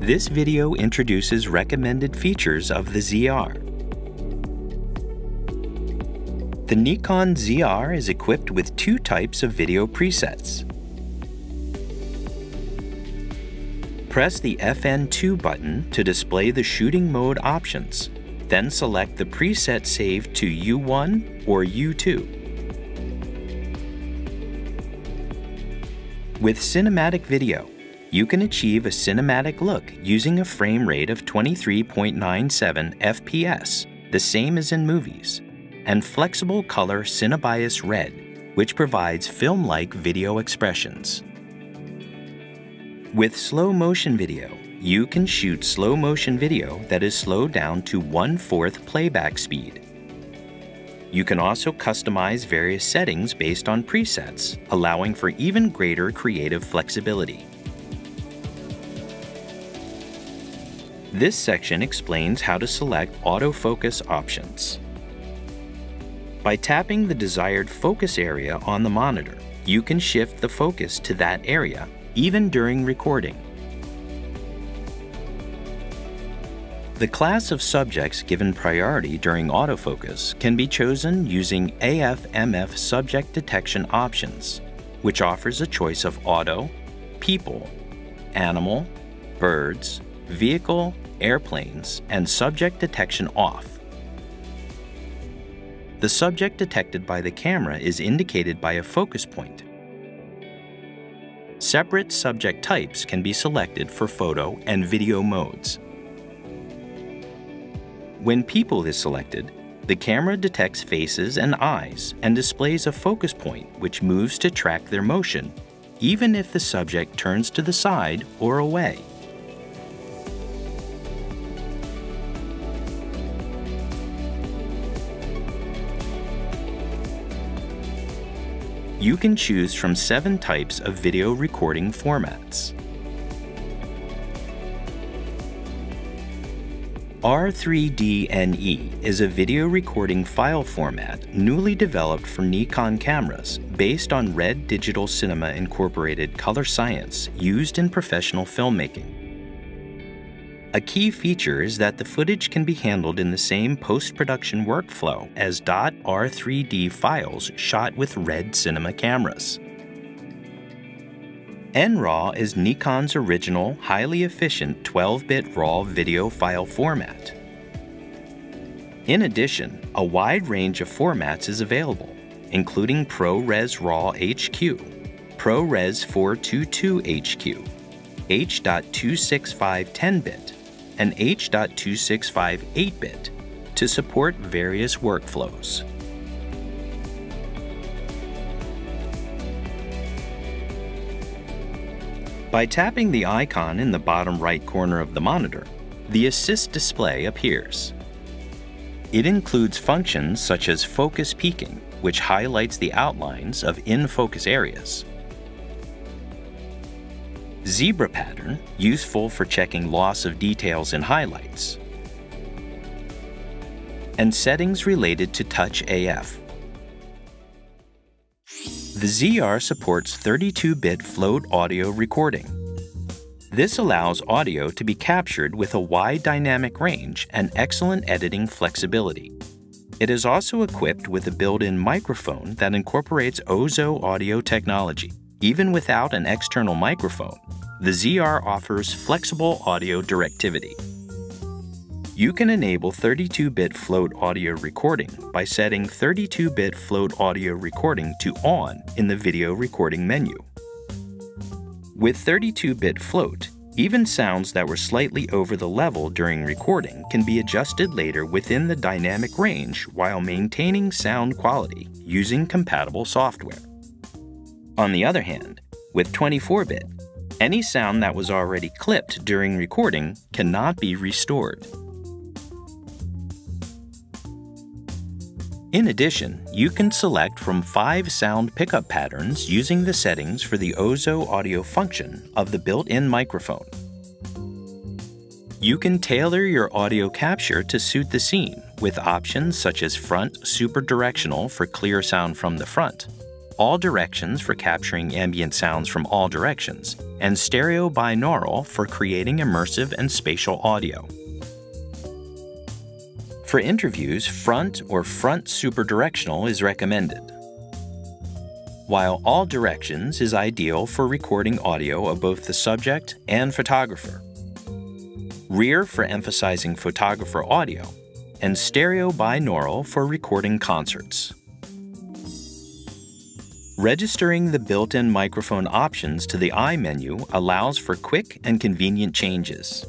This video introduces recommended features of the ZR. The Nikon ZR is equipped with two types of video presets. Press the FN2 button to display the shooting mode options, then select the preset saved to U1 or U2. With cinematic video, you can achieve a cinematic look using a frame rate of 23.97 FPS, the same as in movies, and flexible color Cinebias Red, which provides film-like video expressions. With slow motion video, you can shoot slow motion video that is slowed down to 1/4 playback speed. You can also customize various settings based on presets, allowing for even greater creative flexibility. This section explains how to select autofocus options. By tapping the desired focus area on the monitor, you can shift the focus to that area, even during recording. The class of subjects given priority during autofocus can be chosen using AF/MF subject detection options, which offers a choice of auto, people, animal, birds, vehicle, airplanes, and subject detection off. The subject detected by the camera is indicated by a focus point. Separate subject types can be selected for photo and video modes. When people is selected, the camera detects faces and eyes and displays a focus point which moves to track their motion, even if the subject turns to the side or away. You can choose from 7 types of video recording formats. R3D-NE is a video recording file format newly developed for Nikon cameras based on Red Digital Cinema Incorporated color science used in professional filmmaking. A key feature is that the footage can be handled in the same post-production workflow as .R3D files shot with Red Cinema cameras. NRAW is Nikon's original, highly efficient 12-bit RAW video file format. In addition, a wide range of formats is available, including ProRes RAW HQ, ProRes 422 HQ, H.265 10-bit, and H.265 8-bit to support various workflows. By tapping the icon in the bottom right corner of the monitor, the Assist display appears. It includes functions such as focus peaking, which highlights the outlines of in-focus areas, Zebra pattern, useful for checking loss of details in highlights, and settings related to Touch AF. The ZR supports 32-bit float audio recording. This allows audio to be captured with a wide dynamic range and excellent editing flexibility. It is also equipped with a built-in microphone that incorporates OZO audio technology. Even without an external microphone, the ZR offers flexible audio directivity. You can enable 32-bit float audio recording by setting 32-bit float audio recording to On in the video recording menu. With 32-bit float, even sounds that were slightly over the level during recording can be adjusted later within the dynamic range while maintaining sound quality using compatible software. On the other hand, with 24-bit, any sound that was already clipped during recording cannot be restored. In addition, you can select from 5 sound pickup patterns using the settings for the OZO audio function of the built-in microphone. You can tailor your audio capture to suit the scene with options such as front super directional for clear sound from the front, all directions for capturing ambient sounds from all directions, and stereo binaural for creating immersive and spatial audio. For interviews, front or front superdirectional is recommended, while all directions is ideal for recording audio of both the subject and photographer. Rear for emphasizing photographer audio, and stereo binaural for recording concerts. Registering the built-in microphone options to the I menu allows for quick and convenient changes.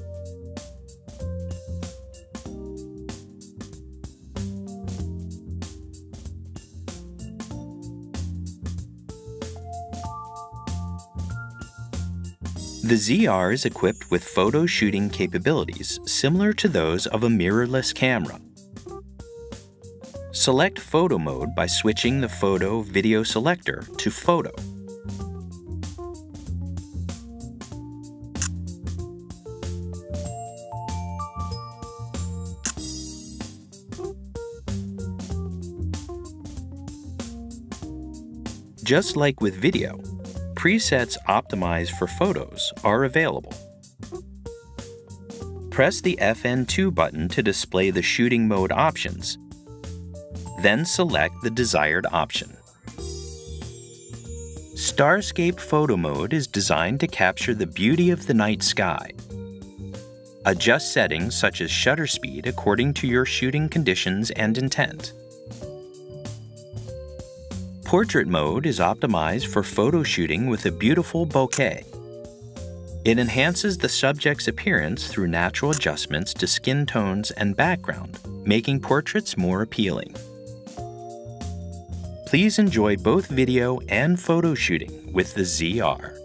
The ZR is equipped with photo shooting capabilities similar to those of a mirrorless camera. Select Photo Mode by switching the Photo Video selector to Photo. Just like with video, presets optimized for photos are available. Press the FN2 button to display the shooting mode options, then select the desired option. Starscape Photo Mode is designed to capture the beauty of the night sky. Adjust settings such as shutter speed according to your shooting conditions and intent. Portrait Mode is optimized for photo shooting with a beautiful bokeh. It enhances the subject's appearance through natural adjustments to skin tones and background, making portraits more appealing. Please enjoy both video and photo shooting with the ZR.